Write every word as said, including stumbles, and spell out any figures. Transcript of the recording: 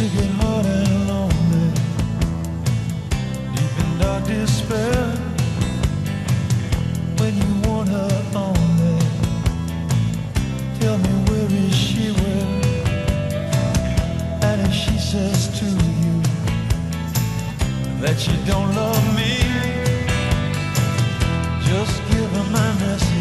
to get hard and lonely, deep in dark despair, when you want her only. Tell me, where is she, where? And if she says to you that she don't love me, just give her my message.